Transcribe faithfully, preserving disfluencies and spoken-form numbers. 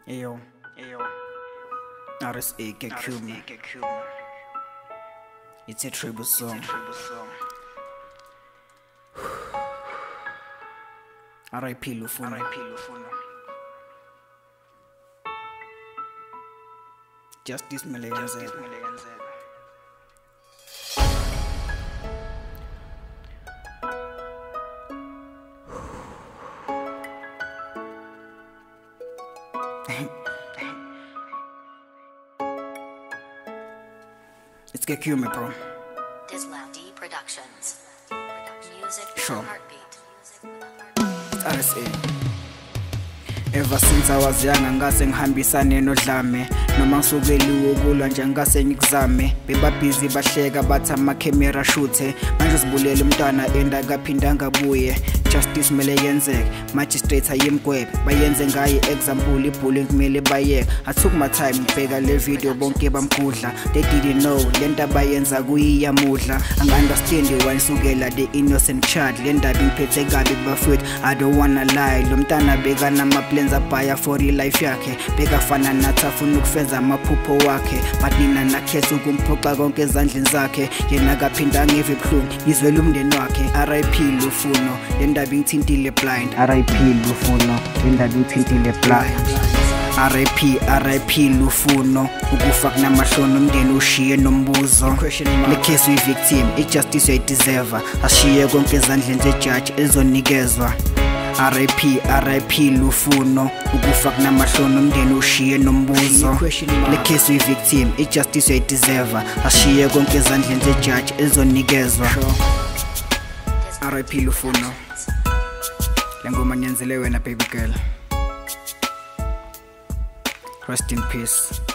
Ayo, ayo. R S A K Q. It's a tribute song. R I P Lufuno. Justice Meleganzela. It's K Q, me bro. Dislab D Productions. Music Sure. with a heartbeat. It's R S A. Ever since I was young angase ngihambisane nodlame noma ngisukeliwe ukulwa nje ngase ngikuzame beba busy bahleka bathi ama camera shoot manje sibulela umntwana enda kaphinda ngabuye justice mele yenzeke magistrate ayimgwebe bayenze ngaye example ibullying kumele bayeke. I took my time ngibheka le video bonke bamgudla they didn't know lento abayenza kuyiyamudla angi-understand why sukela the innocent child le ndaba ngiphethe kabi bafethu I don't wanna lie lo mntana bekana ama plans abhaya for life yakhe bekafana nathi afuna ukufeza amaphupho wakhe but nina nakhetha ukumphoxa konke ezandleni zakhe yena kaphinda ngeve buhlungu izwela umndeni wakhe R I P Lufuno le ndaba ingithintile blind R I P Lufuno le ndaba ingithintile blind R I P R I P Lufuno ukufa kunamahloni umndeni ushiye nombuzo le case uyi victim i justice uyideserve ashiye konke ezandleni zejudge ezonikezwa R I P R I P Lufuno ukufa kunamahloni umndeni ushiye nombuzo le case uyi victim i justice uyideserve ashiye konke ezandleni zejudge ezonikezwa R I P Lufuno le ngoma nyenzele wena baby girl. Rest in peace.